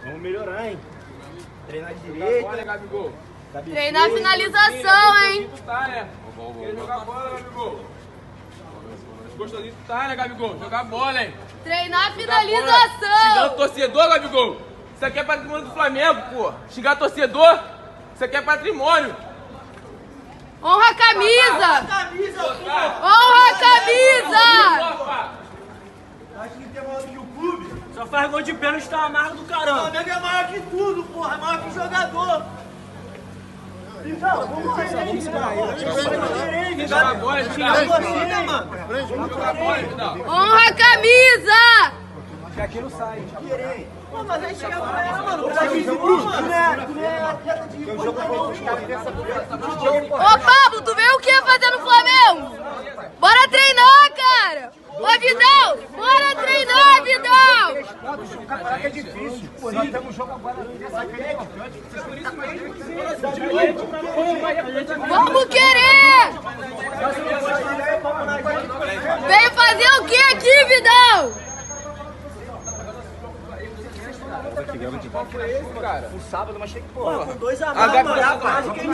Vamos melhorar, hein? Treinar direito. Olha, Gabigol. Treinar a finalização, hein? Tu tá, né? Quer jogar bola, Gabigol? Gostosinho tu tá, né, Gabigol? Jogar bola, hein? Treinar a Xingar finalização. torcedor, Gabigol. Isso aqui é patrimônio do Flamengo, pô. Xingar torcedor. Isso aqui é patrimônio. Honra a camisa. Honra a camisa. Acho que tem maior que o clube. Só faz gol de pênalti, tá amargo do caramba. O Flamengo é maior que tudo, porra. É maior que jogador. Então, vamos Jogar bola, jogar Vidal. mano. Jogar bola, Vidal. Honra a camisa. Que aqui não sai. Pô, mas aí chega mano. O cara de jogo, Ô, Pablo, tu veio o que fazer no Flamengo? Bora treinar, cara. Ô, Vidal, bora treinar, Vidal. Caraca, é difícil. Pô, nós temos um jogo agora. Vamos querer. Veio fazer o que aqui, Vidal? Qual foi esse, cara? O sábado, mas tem que, porra. Com 2 a A Gabi- mais,